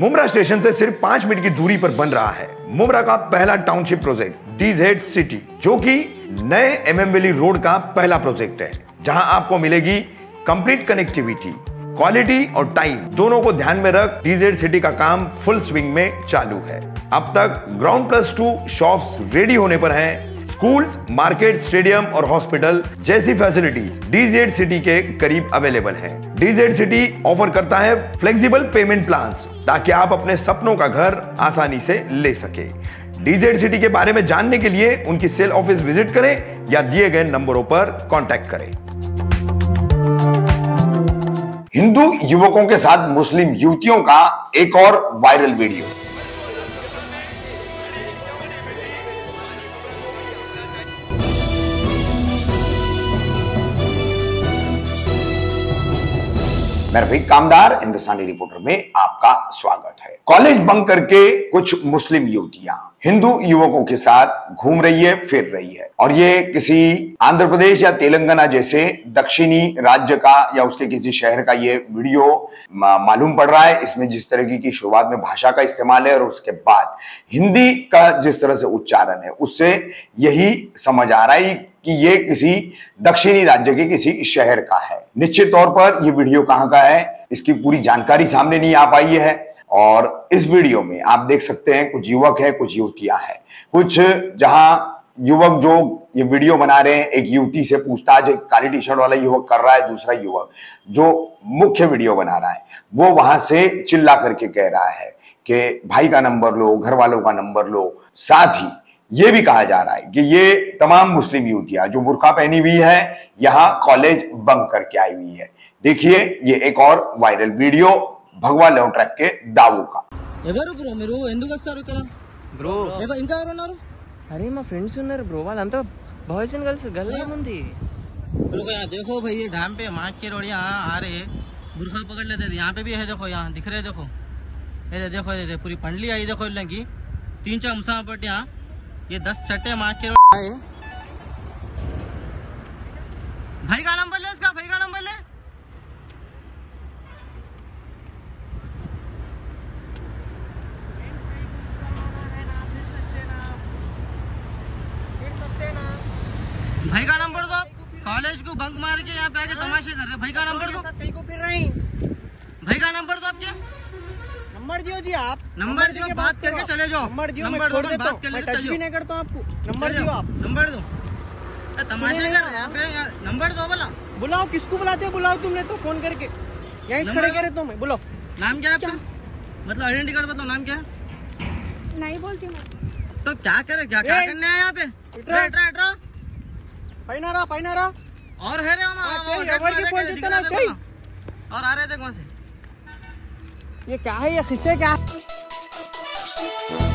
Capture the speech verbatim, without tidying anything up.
Mumbra station से सिर्फ पांच मिनट की दूरी पर बन रहा है मुमरा का पहला टाउनशिप प्रोजेक्ट डीजेड सिटी, जो कि नए एमएम वैली रोड का पहला प्रोजेक्ट है, जहां आपको मिलेगी कंप्लीट कनेक्टिविटी, क्वालिटी और टाइम दोनों को ध्यान में रख डीजेड सिटी का काम फुल स्विंग में चालू है। अब तक ground plus two shops ready होने पर हैं। स्कूल्स, मार्केट, स्टेडियम और हॉस्पिटल जैसी फैसिलिटीज डीजेड सिटी के करीब अवेलेबल हैं। डीजेड सिटी ऑफर करता है फ्लेक्सिबल पेमेंट प्लान्स, ताकि आप अपने सपनों का घर आसानी से ले सके। डीजेड सिटी के बारे में जानने के लिए उनकी सेल ऑफिस विजिट करें या दिए गए नंबरों पर कांटेक्ट करें। हिंदू युवकों के साथ मुस्लिम युवतियों का एक और वायरल वीडियो। मैं रफीक कामदार हिंदुस्तानी रिपोर्टर में आपका स्वागत है। कॉलेज बंक करके कुछ मुस्लिम युवतियां हिंदू युवकों के साथ घूम रही है, फिर रही है, और ये किसी आंध्र प्रदेश या तेलंगाना जैसे दक्षिणी राज्य का या उसके किसी शहर का ये वीडियो मालूम पड़ रहा है। इसमें जिस तरह की शुरुआत में भाषा का इस्तेमाल है और उसके बाद हिंदी का जिस तरह से उच्चारण है, उससे यही समझ आ रहा है कि ये किसी दक्षिणी राज्य के किसी शहर का है। निश्चित तौर पर ये वीडियो कहाँ का है, इसकी पूरी जानकारी सामने नहीं आ पाई है। और इस वीडियो में आप देख सकते हैं कुछ युवक है, कुछ युवतियां हैं। कुछ जहां युवक जो ये वीडियो बना रहे हैं, एक युवती से पूछताछ एक काली टी शर्ट वाला युवक कर रहा है, दूसरा युवक जो मुख्य वीडियो बना रहा है वो वहां से चिल्ला करके कह रहा है कि भाई का नंबर लो, घर वालों का नंबर लो। साथ ही ये भी कहा जा रहा है कि ये तमाम मुस्लिम युवतियां जो बुर्का पहनी हुई है यहाँ कॉलेज बंक करके आई हुई है। देखिए ये एक और वायरल वीडियो भगवा लेव ट्रैक के दावू का। ఎవరు బ్రో మీరు ఎందుకు వస్తారు ఇక్కడ బ్రో? ఇంకా ఎవరు ఉన్నారు? अरे మా ఫ్రెండ్స్ ఉన్నారు బ్రో, వాళ్ళంతా బాయ్స్ అండ్ గర్ల్స్ గల్లా ఉంది। लोग यहाँ देखो भाई, ये डैम पे माँ के रोड यहाँ आ रहे, बुरखा पकड़ लेते थे। यहाँ पे भी है, देखो यहाँ दिख रहे, देखो ये देखो, ये पूरी पंडली आई, देखो इन की तीन चार मुसाफिर यहाँ, ये दस छठे माँ के रोड आए। भाई का नंबर ले, इसका भाई का नंबर ले। भाई का नंबर दो। कॉलेज को बंक मार के यहाँ पे आके तमाशे कर रहे। भाई का नंबर दो। कहीं को फिर रही। भाई का नंबर दो आपके। नंबर दियो जी, आप नंबर दियो, बात करके चले जाओ। नंबर दियो, नंबर दो, बात कर लेते चल नहीं करता हूँ आपको। नंबर दियो आप। नंबर दो। तमाशे कर रहे हैं यहाँ पे। नंबर दो बोला। बुलाओ, किसको बुलाते हो? बुलाओ तुमने तो फोन करके, यहीं खड़े करे तो मैं। बोलो नाम क्या है आपका? मतलब आइडेंटिटी कार्ड बताओ, नाम क्या है? नहीं बोलती मैं। तो क्या करे, क्या क्या करने आए यहाँ पे? पैना रहा, पैना रहा और है रे हम और आ रहे थे वहां से। ये क्या है, ये किससे क्या?